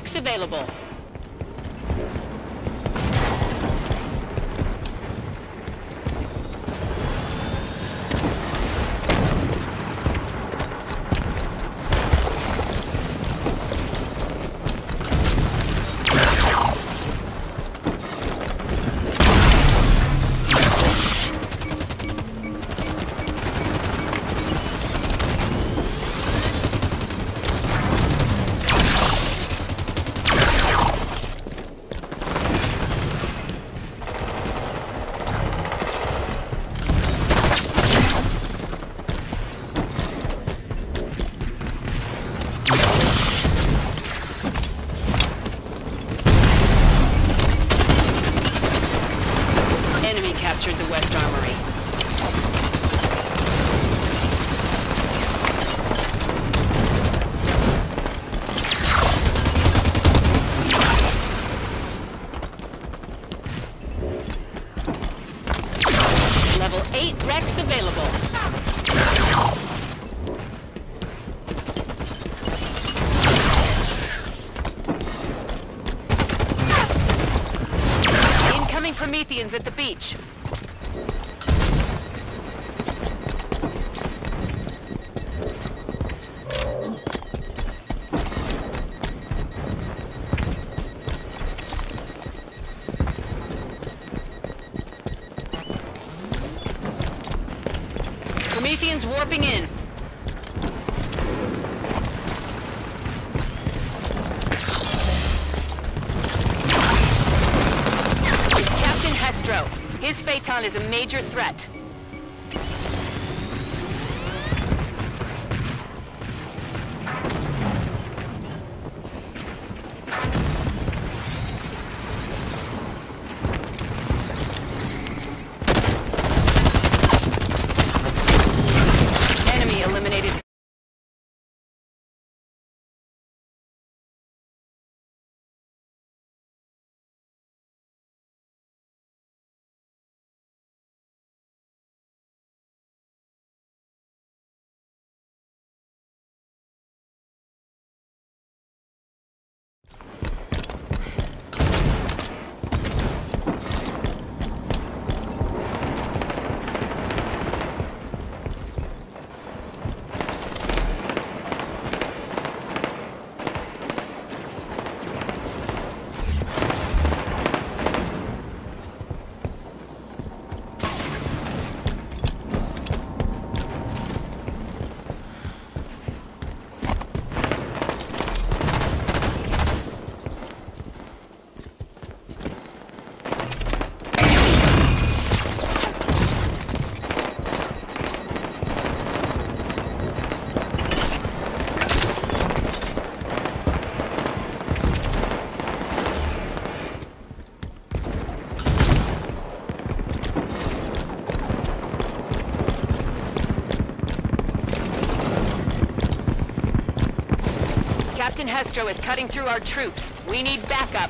Rex available. Captured the West Armory. Level 8 Rex available. Incoming Prometheans at the beach. Prometheans warping in. It's Captain Hestro. His Phaeton is a major threat. Captain Hestro is cutting through our troops. We need backup.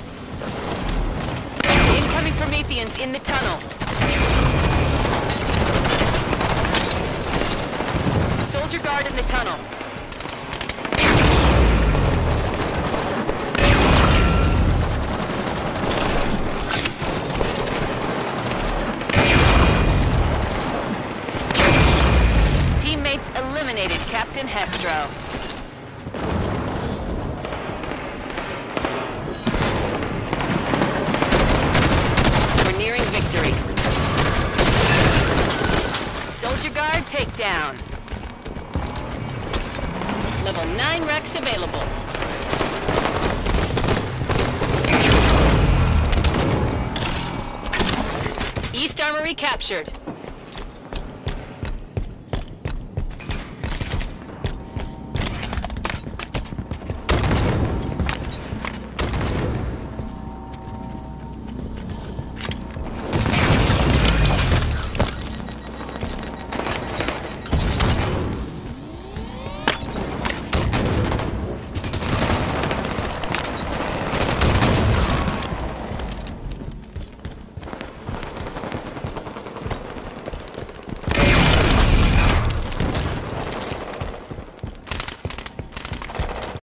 Incoming Prometheans in the tunnel. Soldier guard in the tunnel. Teammates eliminated Captain Hestro. Victory. Soldier guard takedown. Level 9 Rex available. East Armory captured.